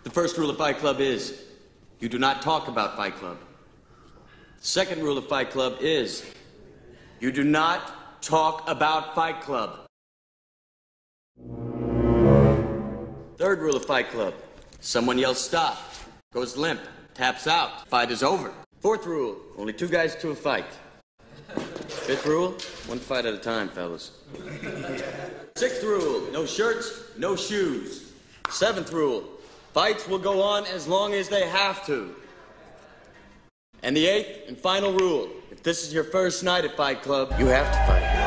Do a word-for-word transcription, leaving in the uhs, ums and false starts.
The first rule of Fight Club is, you do not talk about Fight Club. The second rule of Fight Club is, you do not talk about Fight Club. Third rule of Fight Club, someone yells stop, goes limp, taps out, fight is over. Fourth rule, only two guys to a fight. Fifth rule, one fight at a time, fellas. Sixth rule, no shirts, no shoes. Seventh rule, fights will go on as long as they have to. And the eighth and final rule, if this is your first night at Fight Club, you have to fight.